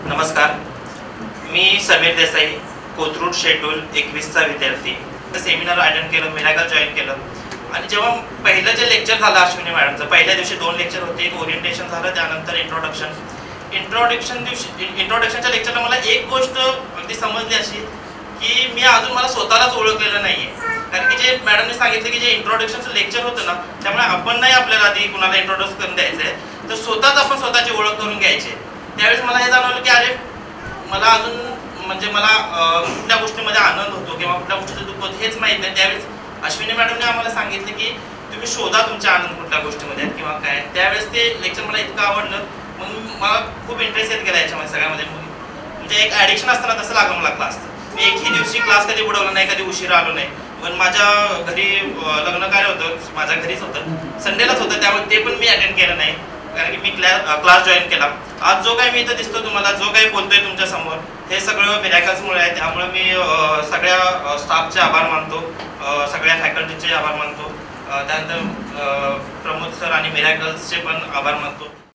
नमस्कार, मी समीर देसाई, कोथरूड शेड्यूल 21चा विद्यार्थी. सेमिनार अटेंड केलं, मिराकल जॉईन केलं आणि जेव्हा पहिलं जे लेक्चर झालं अश्विनी मॅडमचं, पहिल्या दिवशी 2 लेक्चर होते. एक ओरिएंटेशन झालं, त्यानंतर इंट्रोडक्शनच्या लेक्चरला मला एक गोष्ट अगदी समजली अशी की मी अजून मला स्वतःलाच ओळखलेलं नाही आहे. कारण की जे मॅडमने सांगितलं की जे इंट्रोडक्शनचं लेक्चर होतं ना, त्यामुळे आपण नाही आपल्याला आधी कुणाला इंट्रोड्यूस करून द्यायचं आहे, तर स्वतःच आपण स्वतःची ओळख करून घ्यायची. त्यावेळेस मला हे जाणवलं की अरे मला अजून म्हणजे मला कुठल्या गोष्टीमध्ये आनंद होतो किंवा कुठल्या गोष्टीचं दुःख होतं हेच माहीत नाही. त्यावेळेस अश्विनी मॅडमने आम्हाला सांगितलं की तुम्ही शोधा तुमचा आनंद कुठल्या गोष्टीमध्ये आहेत किंवा काय. त्यावेळेस ते लेक्चर मला इतकं आवडलं, मग मला खूप इंटरेस्ट येत गेला याच्यामध्ये सगळ्यामध्ये. म्हणजे एक ॲडिक्शन असताना तसं लागलं मला क्लास. मी एकही दिवशी क्लास कधी बुडवला नाही, कधी उशिरा आलो नाही. पण माझ्या घरी लग्न कार्य होतं, माझ्या घरीच होतं, संडेलाच होतं, त्यामुळे ते पण मी अटेंड केलं नाही. कारण की मी क्लास जॉईन केला. आज जो काही मी इथं दिसतो तुम्हाला, जो काही बोलतोय तुमच्या समोर, हे सगळं मिरॅकल्समुळे आहे. त्यामुळे मी सगळ्या स्टाफचे आभार मानतो, सगळ्या फॅकल्टीचे आभार मानतो, त्यानंतर प्रमोद सर आणि मिरॅकल्सचे पण आभार मानतो.